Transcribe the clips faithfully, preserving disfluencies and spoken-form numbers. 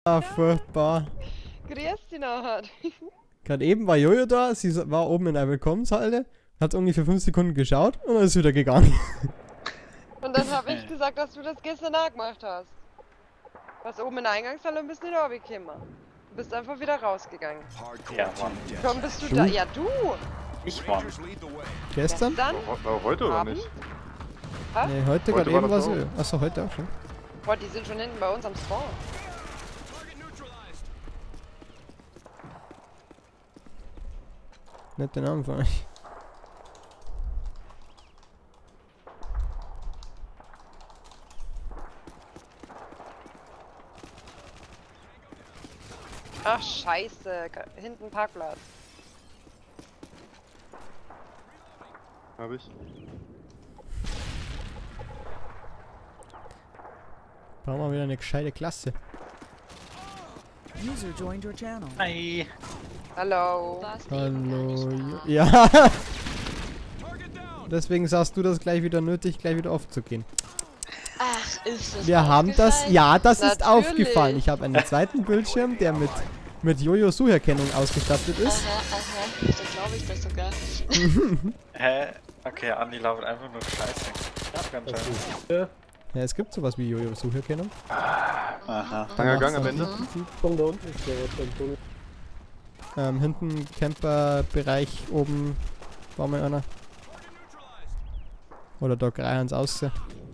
Ah, furchtbar. Grüß dich nachher. Gerade eben war Jojo da, sie war oben in einer Willkommenshalle, hat ungefähr fünf Sekunden geschaut und dann ist wieder gegangen. Und dann habe ich gesagt, dass du das gestern auch gemacht hast. Was oben in der Eingangshalle und bist nicht runtergekommen. Du bist einfach wieder rausgegangen. Ja, Mann. Warum bist du, Du? da? Ja, du! Ich, Mann. Gestern? Dann? War heute oder Abend? nicht? Was? Nee, heute Heute gerade war eben war das sie. auch. Achso, heute auch schon. Boah, die sind schon hinten bei uns am Spawn. Nicht den Namen von euch. Ach, scheiße. Hinten Parkplatz. Hab ich. Brauchen wir wieder eine gescheite Klasse. User joined your channel. Hi. Hallo. Hallo. Jo- Ja. Deswegen sagst du das gleich wieder nötig, gleich wieder aufzugehen. Ach, ist das Wir haben das, aufgefallen? ja, das ist Natürlich. aufgefallen. Ich habe einen zweiten Bildschirm, der mit, mit Jojo-Sucherkennung ausgestattet ist. Aha, aha, da glaube ich das sogar. Hä? Okay, Andi labert einfach nur Scheiße. Ja, ganz schön. Ja, es gibt sowas wie Jojo-Sucherkennung. Aha. Langer Gang am Ende. Von da unten ist der was dann. Ähm, hinten Camper-Bereich, oben war mal einer. Oder da gleich ans Aussehen.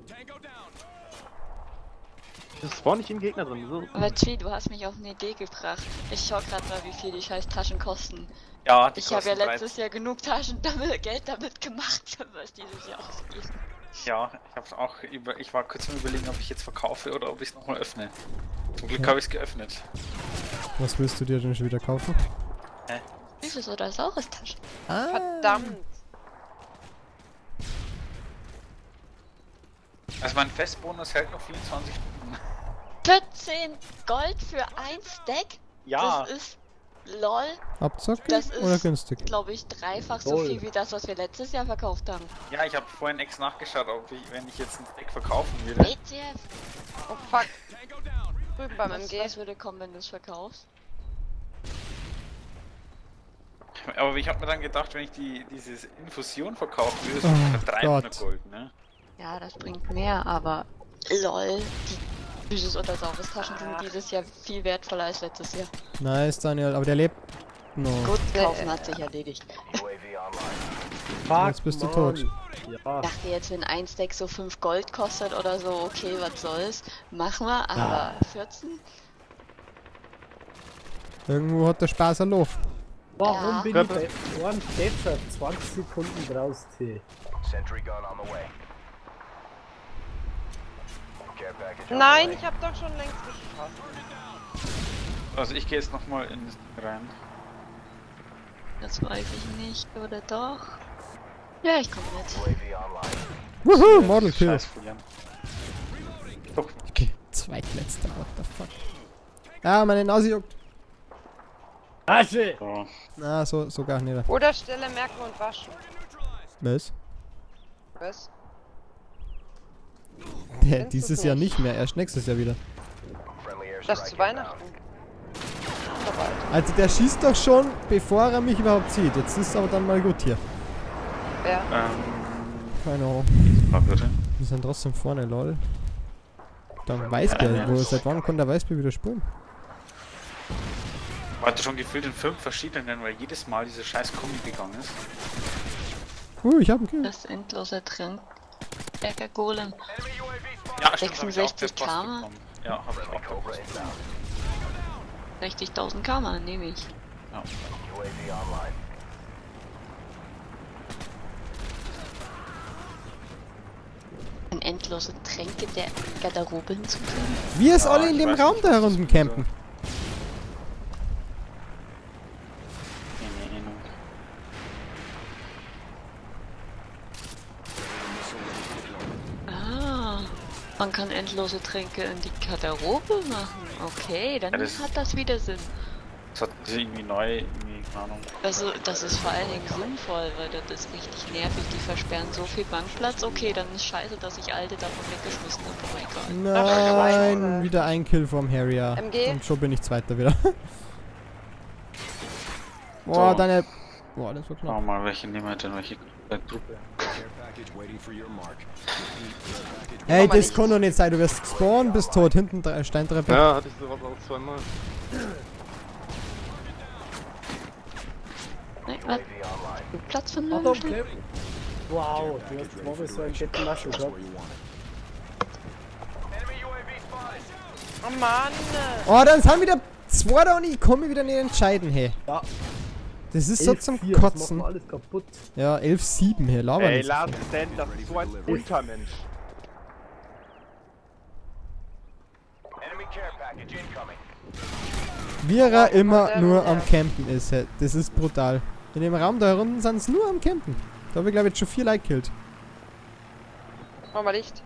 Es war nicht im Gegner drin. So. Aber Tweet, du hast mich auf eine Idee gebracht. Ich schau gerade mal, wie viel die scheiß Taschen kosten. Ja, die Ich habe ja kosten letztes Jahr genug Taschen damit, Geld damit gemacht, was dieses Jahr ausgeht. Ja, ich hab's auch über. Ich war kurz am Überlegen, ob ich jetzt verkaufe oder ob ich es nochmal öffne. Zum Glück Ja. habe ich es geöffnet. Was willst du dir denn schon wieder kaufen? Süßes oder saures Taschen? Ah, Verdammt. Also mein Festbonus hält noch vierundzwanzig Stunden. vierzehn Gold für ein Stack? Ja, Das ist, lol, Abzocke das ist, oder günstig? glaube ich, dreifach so Lol. viel wie das, was wir letztes Jahr verkauft haben. ja, ich habe vorhin extra nachgeschaut, ob ich, wenn ich jetzt ein Stack verkaufen würde. W T F, Oh fuck. Drüben beim M was, G. was würde kommen, wenn du es verkaufst? Aber ich habe mir dann gedacht, wenn ich die diese Infusion verkaufen würde, ist Oh es dreihundert Gott. Gold, ne? Ja, das bringt mehr, aber lol, die süßes oder saures Taschen sind dieses Jahr viel wertvoller als letztes Jahr. Nice, Daniel, aber der lebt noch. Gut, kaufen hat sich erledigt. Fuck, Jetzt bist du Mann. tot. Ich Ja. dachte jetzt, wenn ein Stack so fünf Gold kostet oder so, okay, was soll's, machen wir, aber vierzehn? Irgendwo hat der Spaß ein Loch. Warum Ja. bin ich bei einem Ketchup zwanzig Sekunden draußen? Nein, ich hab doch schon längst geschossen. Also ich gehe jetzt nochmal in das Ding rein. Das weiß ich nicht, oder doch? Ja, ich komme mit. Wuhu, Model Kill. Scheiß verlieren. Doch, Okay, zweitletzter, what the fuck. Ah, meine Nase juckt. Asche! so. Na, so, so gar nicht. Oder Stelle merken und waschen. Was? Was? Der, Kennst dieses du's Jahr nicht? nicht mehr, erst nächstes Jahr wieder. Das zu Weihnachten. Vorbei. Also der schießt doch schon, bevor er mich überhaupt sieht. Jetzt ist aber dann mal gut hier. Wer? Ähm, Keine Ahnung. mal bitte. Wir sind trotzdem vorne, lol. Der Weißbier, wo, seit wann kann der Weißbier wieder spulen? Warte schon gefühlt in fünf verschiedenen, weil jedes Mal diese scheiß Kombi gegangen ist. Uh, ich hab einen Kill. Das endlose Trink. Berger Golem. Ja, stimmt, hab ich auch sechsundsechzig per Post Karma? bekommen. Ja, hab ich auch per Post. sechzigtausend Karma, nehme ich. Ja. Ein endlose Tränke der Garderobe hinzufügen. Wir ist Ja, alle in ich dem weiß Raum nicht, da was herunten das campen. Keine Ahnung. Ah, man kann endlose Tränke in die Garderobe machen. Okay, dann Ja, das- hat das wieder Sinn. So hat sie irgendwie neu, irgendwie, keine Ahnung. Also, das ist vor allen Dingen sinnvoll, weil das ist richtig nervig. Die versperren so viel Bankplatz. Okay, dann ist scheiße, dass ich alte davon weggeschmissen habe. Oh mein Gott. Nein, Scheiße. wieder ein Kill vom Harrier. M G? Und schon bin ich Zweiter wieder. Boah, So. deine... Boah, das war Schauen wir knapp. mal, welche nehmen wir denn, welche Truppe. Ey, mal das nicht. kann doch nicht sein. Du wirst spawnen, bist tot. Hinten drei Steintreppe. Ja, hatte ich sowas auch zweimal. Nein, was? Platz von Achtung, Löwen. Clem. Wow, du hast zweimal so einen fetten Naschen gehabt. Oh Mann! Oh, dann sind wieder zwei da und ich kann mich wieder nicht entscheiden, hey. Ja. Das ist so elf zum vier, das Kotzen. macht alles kaputt. Ja, elf sieben, hey, laber Ey, nicht. Lars Stan, das ist so ein Untermensch. Wie er Oh, immer der nur Loser. am Campen ist, hey. Das ist brutal. In dem Raum da unten sind sie nur am Campen. Da habe ich glaube ich jetzt schon vier Like killt. Mach mal Licht.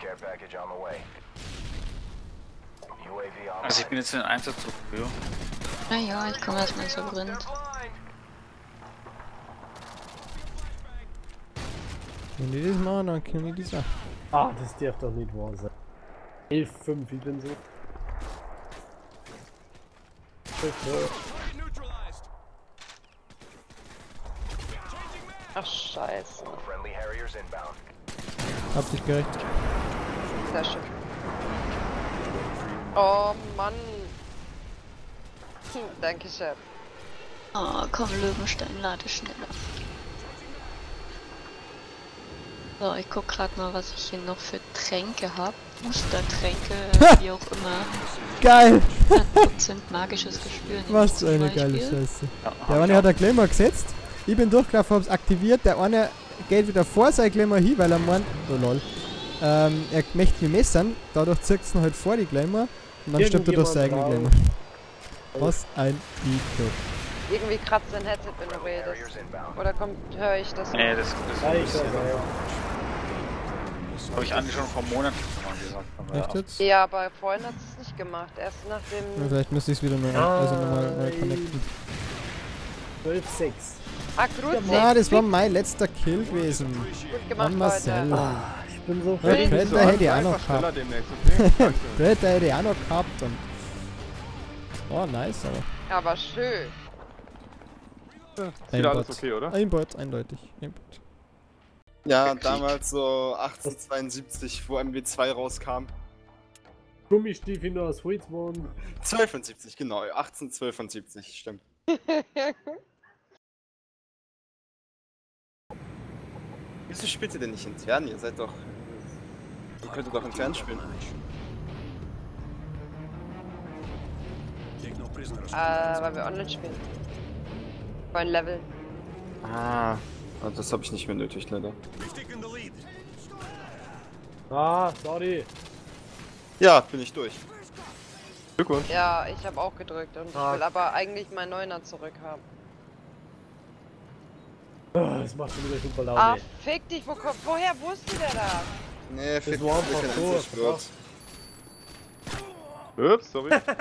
Also ich bin jetzt in den Einsatzzug, ja. Naja, ich komme erstmal zur Grund. Wenn die das machen, dann können die das auch. Ah, das darf doch nicht wahr sein. elf fünf, ich bin so. Ach scheiße. Hab dich gerecht. Sehr schön. Oh Mann. Hm, danke, Chef. Oh, komm, Löwenstein, lade schneller. So, ich guck grad mal, was ich hier noch für Tränke hab. Booster-Tränke, wie auch immer. Geil! hundert Prozent magisches Gespür. nehme ich Was zum eine Beispiel. geile Scheiße. Ja, Der eine hat ein Glamour gesetzt. Ich bin durchgelaufen, hab's aktiviert. Der eine geht wieder vor sein Glamour hin, weil er meint, oh lol. Ähm, er möchte mich messern. Dadurch zirkt es ihn halt vor die Glamour. Und dann stirbt er durch sein eigenes Glamour. Was ein Idiot. Irgendwie kratzt dein Headset, wenn du redest. Oder kommt, höre ich das? Nee, das, das Ja, ich ist weiß, ja. habe ich eigentlich schon vor Monaten schon mal gesagt. Aber Echt ja. jetzt? Ja, aber vorhin hat es nicht gemacht. Erst nach Ja, dem. vielleicht müsste ich es wieder neu, also nochmal neu connecten. zwölf sechs. Ah, Grüezi. Ja, das war mein letzter Kill gewesen. Gut gemacht, An Marcel. Leute. Ah, ich bin so Ja, fertig. Predator So, hätte ich auch einfach noch schneller gehabt. demnächst, okay? Danke. Predator hätte ich auch noch gehabt. Und oh, nice, aber. Aber schön. Ist wieder alles okay, oder? Einbot, eindeutig. Einbot. Ja, damals so achtzehnhundertzweiundsiebzig, wo M W zwei rauskam. Gummistiefel nur aus Holz waren. zwölfundsiebzig, genau, achtzehnhundertzweiundsiebzig, stimmt. Wieso spielt ihr denn nicht intern? Ihr seid doch... Ihr könntet doch intern spielen. Äh, weil wir online spielen. Bei ein Level. Ah, das habe ich nicht mehr nötig, leider. Ah, sorry. Ja, bin ich durch. Glückwunsch. Ja, ich habe auch gedrückt und Ah. ich will aber eigentlich meinen Neuner zurückhaben. Ah, das macht schon wieder super Laune. Ah, fick dich, wo kommt, woher wusste der das? Nee, fick war dich, einfach kein so, Ansicht wird. Ups, sorry. Ah,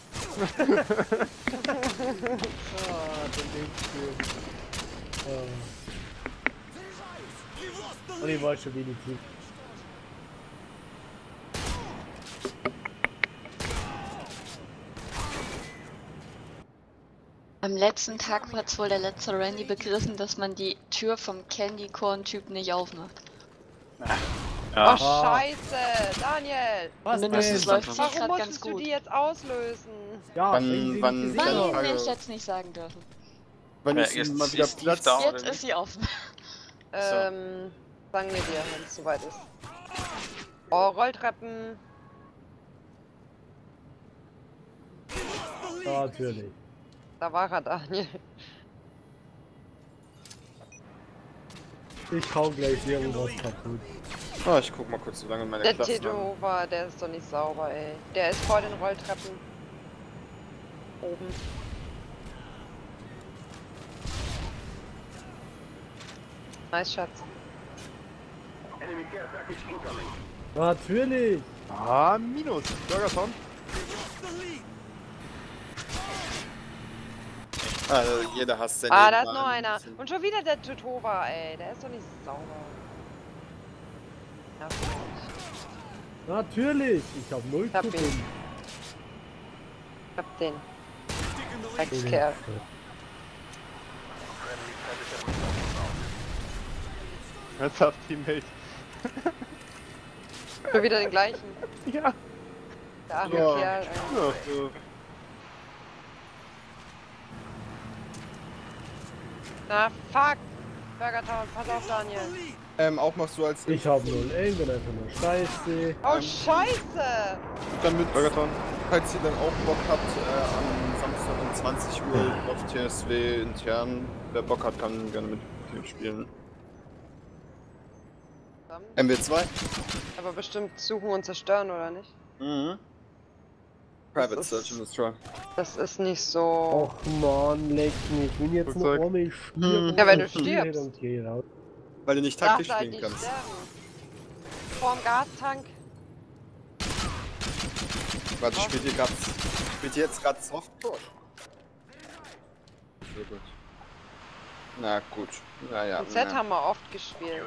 der Linkspiel. Ah. Und ich war schon wenig tief. Am letzten Tag hat wohl der letzte Randy begriffen, dass man die Tür vom Candy Corn Typ nicht aufmacht. Ja. Oh, scheiße, Daniel! Was Mindestens denn? läuft sie Warum gerade ganz musstest du gut. die jetzt auslösen? Ja, Wann- wenn sie wann- nicht Wann gesehen Ja. haben. hätte ich jetzt nicht sagen dürfen. Wann Ja, ist jetzt mal wieder ist Steve Platz? da. oder Jetzt nicht? ist sie offen. Ähm, sagen wir dir, wenn es soweit ist. Oh, Rolltreppen. Ja, natürlich. Da war er, Daniel. Ich hau gleich irgendwas kaputt. Ah, ich guck mal kurz, wie lange meine Der Klassen haben. Tito-Over, der ist doch nicht sauber, ey. Der ist vor den Rolltreppen. Oben. Nice, Schatz. Natürlich. Ah, minus. Burgerson. Also jeder hasst seine Ah, da ist noch Bahn. einer. Und schon wieder der Tutova, ey. Der ist doch nicht sauber. Ja, Natürlich, ich hab null Ich hab ihn. Kugeln. ich hab den. Dreckskerl. Ernsthaft, Teammate. Schon wieder den gleichen. Ja. Der arme Ja. Kerl, ey. Ja, so. Na, fuck. Burger Town, pass auf, Daniel. Ähm, auch machst du als Ich hab null Aim, bin einfach nur scheiße. Oh, scheiße. damit, Burgerton. falls ihr dann auch Bock habt, äh, am Samstag um zwanzig Uhr auf T S W intern, wer Bock hat, kann gerne mit dem spielen. M W zwei? Aber bestimmt suchen und zerstören, oder nicht? Mhm. Private Das Search ist- and Destroy. Das ist nicht so... Och man, leck mich. Ich bin jetzt noch Flugzeug. einmal sterben. Ja, wenn du und geh stirbst. und geh raus. Weil du nicht Darfst taktisch halt spielen nicht kannst. sterben. Vorm Gastank. Warte, spielt ihr grad, spielt ihr jetzt gerade Softcore? Sehr gut. Na gut. Naja. Und Z na. haben wir oft gespielt.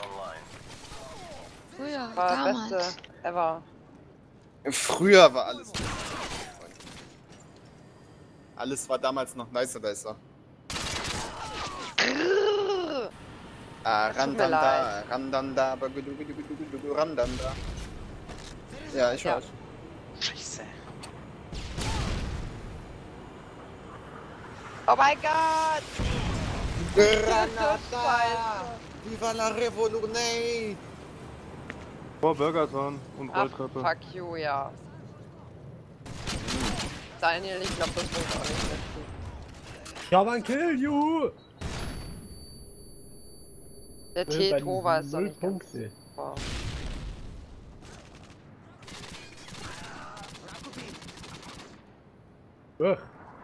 Früher, War das damals. Beste ever. Früher war alles. Alles war damals noch nicer, nicer. Ah, Das tut mir Randanda, Randanda, bagudu, gudu, gudu, gudu, gudu, Randanda. Ja, ich Ja. weiß. Scheiße. Oh mein Gott! Granada! Scheiße. Viva la Revolution! Vor Burgerton und Ach, Rolltreppe. fuck you, ja. Daniel, ich glaube, das wird auch nicht mitziehen. Ich hab einen Kill, juhu! Der Äh, bei T-Tova ist doch null nicht ganz Punkte. super. Ugh.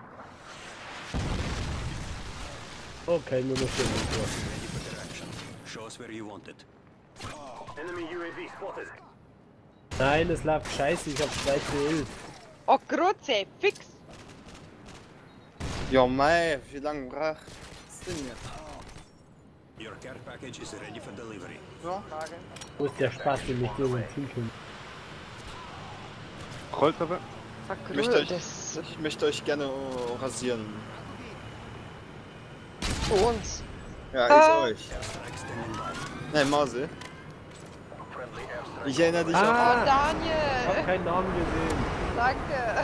Okay, nur noch vier Minuten. Show us where you want it. Nein, es läuft scheiße, ich hab zwei zu elf. Oh, Grütze, fix! Ja, mei, wie lange brach das denn jetzt? Your care package is ready for delivery. Frage. Wo ist der Spaß, den ich dir im Team kann? Rolltreppe. Ich möchte, euch, Das ich möchte euch gerne rasieren. zu uns. Ja, Ah. ich euch. Nein, Mause. Ich erinnere dich Oh, Ah, an. ich hab Daniel! keinen Namen gesehen. Danke!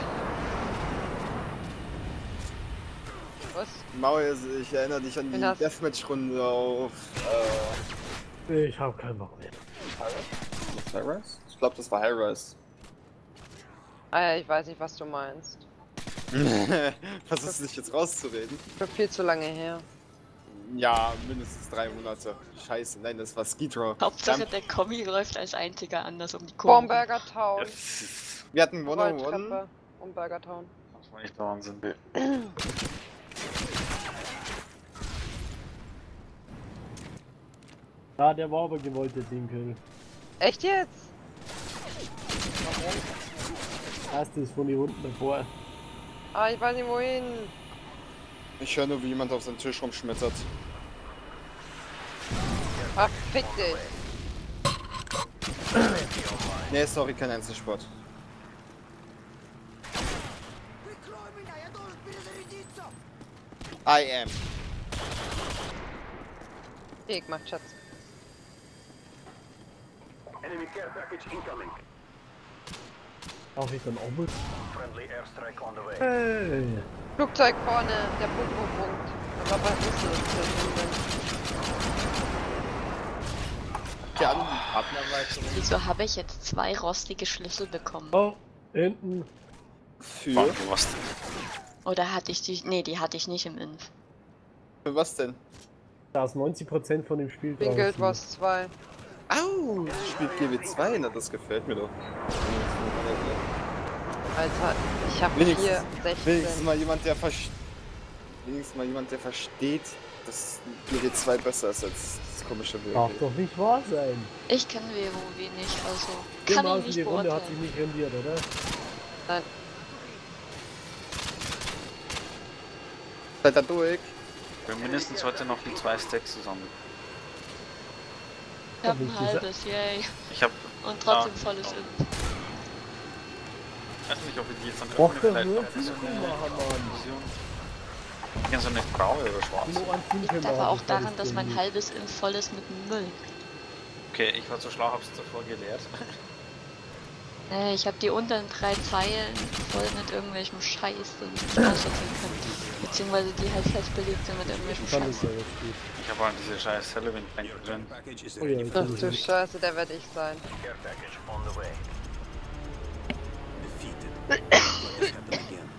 Was? Maul, ich erinnere dich an die Wen hast- Deathmatch-Runde auf. Äh. Ich hab keinen Bock mehr. High-Rise? Ich glaube, das war High-Rise. Ah ja, ich weiß nicht, was du meinst. Versuchst du dich jetzt rauszureden? Schon viel zu lange her. Ja, mindestens drei Monate. Scheiße, nein, das war Skidraw. Hauptsache der Kommi läuft als einziger anders um die Vorm Kurve. Burger Town. Wir hatten One-on-One. Rolltreppe um Burger Town. Das war nicht Wahnsinn. Ja, der war aber gewollt, der Teamkill. Echt jetzt? Erst ist von hier unten davor. Ah, ich weiß nicht wohin. Ich höre nur, wie jemand auf seinen Tisch rumschmettert. Ah, fick dich. Nee, sorry, kein Einzelsport. I am. Weg macht Schatz. Enemy care package incoming. Darf ich dann auch mit? Friendly airstrike on the way. Hey. Flugzeug vorne, der Punkt, Punkt, Punkt. Das war bei Russland. Die anderen Partnerweite Wieso habe ich jetzt zwei rostige Schlüssel bekommen? Oh, hinten. für. Mann, du warst. Oder hatte ich die... Nee, die hatte ich nicht im Inf. Für was denn? Da ist neunzig Prozent von dem Spiel Bin Guild Wars zwei. Au! Sie spielt G W zwei, na das gefällt mir doch. Alter, ich hab Wenigstens- vier, Wenigstens sechzehn. mal jemand, der versteht. Wenigstens mal jemand, der versteht, dass G W zwei besser ist als das komische W Darf W. doch nicht wahr sein. Ich kenne WoW nicht, also Die kann ich Maus in nicht die Runde hat beurteilen. sich nicht rendiert, oder? Nein. Seid ihr durch? Wir haben mindestens heute noch die zwei Stacks zusammen. Ich hab ein halbes, yay. Ich hab. Und trotzdem ah, volles oh. Öl. Ich weiß nicht, ob ich die jetzt dann Och, öffne. der Vielleicht wird noch so viel eine machen, Mann. Vision. Ich kann so eine graue oder schwarze. Nur ein Team Liegt können wir aber auch haben, daran, das dass mein Ding. halbes Öl voll ist mit Müll. Okay, ich war zu schlau, hab's zuvor gelehrt. Äh, ich habe die unteren drei Zeilen voll mit irgendwelchem Scheiß, den ich nicht aussortieren kann. Beziehungsweise die halt festbelegt sind mit irgendwelchem Kann Scheiß. ich ja jetzt gut. Ich habe halt diese scheiß Sullivan-Bänke Your drin. care package is Oh ja, ready ich for Ach kann du nicht. Scheiße, der werde ich sein. care package on the way. Defeated. Let's happen again.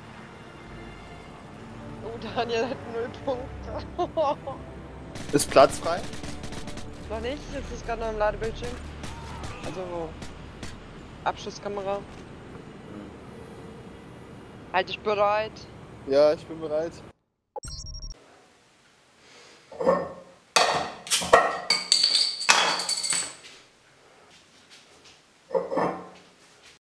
Oh, Daniel hat null Punkte. Ist Platz frei? Noch nicht, jetzt ist gerade noch im Ladebildschirm. Also, Abschusskamera. Halt dich bereit. Ja, ich bin bereit.